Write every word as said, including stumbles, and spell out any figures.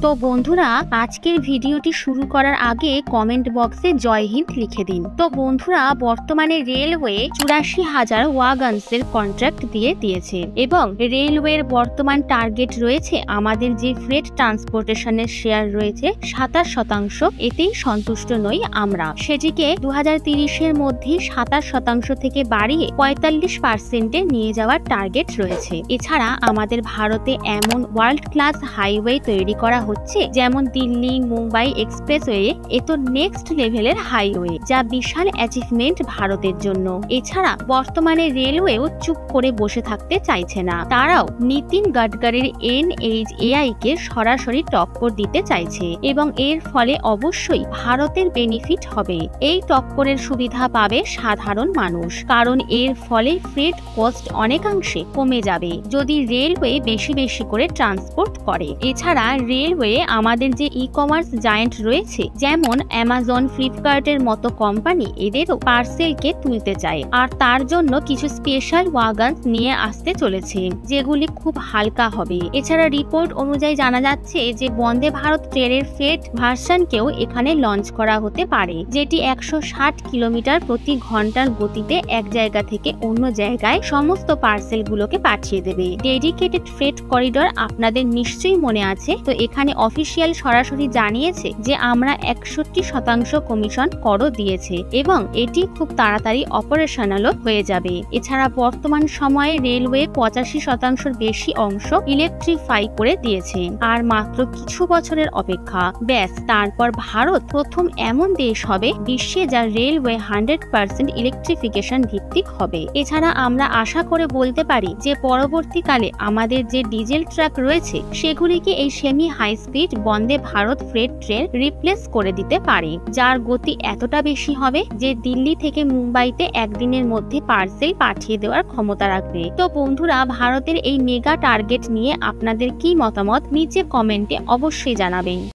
তো বন্ধুরা, আজকের ভিডিওটি শুরু করার আগে কমেন্ট বক্সে জয় হিন্দ লিখে দিন। তো বন্ধুরা, বর্তমানে রেলওয়ে চুরাশি হাজার ওয়াগনসের কন্ট্রাক্ট দিয়ে দিয়েছে এবং রেলওয়ের বর্তমান টার্গেট রয়েছে আমাদের যে ফ্রেট ট্রান্সপোর্টেশনের শেয়ার রয়েছে সাতাশ শতাংশ। এতেই সন্তুষ্ট নই আমরা, সেটিকে দু হাজার তিরিশের মধ্যে সাতাশ শতাংশ থেকে বাড়িয়ে পঁয়তাল্লিশ পার্সেন্টে নিয়ে যাওয়ার টার্গেট রয়েছে। এছাড়া আমাদের ভারতে এমন ওয়ার্ল্ড ক্লাস হাইওয়ে তৈরি করা হচ্ছে, যেমন দিল্লি মুম্বাই এক্সপ্রেসওয়ে। এ তো নেক্সট লেভেলের হাইওয়ে, যা বিশাল অ্যাচিভমেন্ট ভারতের জন্য। এছাড়া বর্তমানে রেলওয়েও চুপ করে বসে থাকতে চাইছে না, তারাও নীতিন গাডকারির এন এইচ এ আই কে সরাসরি টক্কর দিতে চাইছে এবং এর ফলে অবশ্যই ভারতের বেনিফিট হবে। এই টক্করের সুবিধা পাবে সাধারণ মানুষ, কারণ এর ফলে ফ্রেট কস্ট অনেকাংশে কমে যাবে যদি রেলওয়ে বেশি বেশি করে ট্রান্সপোর্ট করে। এছাড়া রেলওয়ে আমাদের যে ই কমার্স জায়েন্ট রয়েছে, যেমন অ্যামাজন, ফ্লিপকার্টের মতো কোম্পানি, এদেরও পার্সেলকে তুলতে চায়, আর তার জন্য কিছু স্পেশাল ওয়াগন নিয়ে আসতে চলেছে, যেগুলি খুব হালকা হবে। এছাড়া রিপোর্ট অনুযায়ী জানা যাচ্ছে যে বন্দে ভারত ট্রেনের ফ্রেট ভার্সনকেও এখানে লঞ্চ করা হতে পারে, যেটি একশো ষাট কিলোমিটার প্রতি ঘন্টার গতিতে এক জায়গা থেকে অন্য জায়গায় সমস্ত পার্সেলগুলোকে পাঠিয়ে দেবে। ডেডিকেটেড ফ্রেট করিডর আপনাদের নিশ্চয়ই মনে আছে। তো এখানে অফিসিয়াল সরাসরি জানিয়েছে যে আমরা একষট্টি শতাংশ কমিশন করও দিয়েছে এবং এটি খুব তাড়াতাড়ি অপারেশনালও হয়ে যাবে। এছাড়া বর্তমান সময়ে রেলওয়ে পঁচাশি শতাংশের বেশি অংশ ইলেকট্রিফাই করে দিয়েছে, আর মাত্র কিছু বছরের অপেক্ষা, ব্যাস তারপর ভারত প্রথম এমন দেশ হবে বিশ্বে যা রেলওয়ে হান্ড্রেড পার্সেন্ট ইলেকট্রিফিকেশন ভিত্তিক হবে। এছাড়া আমরা আশা করে বলতে পারি যে পরবর্তীকালে আমাদের যে ডিজেল ট্রাক রয়েছে সেগুলিকে এই semi high speed Vande Bharat freight train replace করে দিতে পারে, যার গতি এতটা বেশি হবে যে দিল্লি থেকে মুম্বাইতে একদিনের মধ্যে পার্সেল পাঠিয়ে দেওয়ার ক্ষমতা রাখবে। তো বন্ধুরা, ভারতের এই মেগা টার্গেট নিয়ে আপনাদের কি মতামত নিচে কমেন্টে অবশ্যই জানাবেন।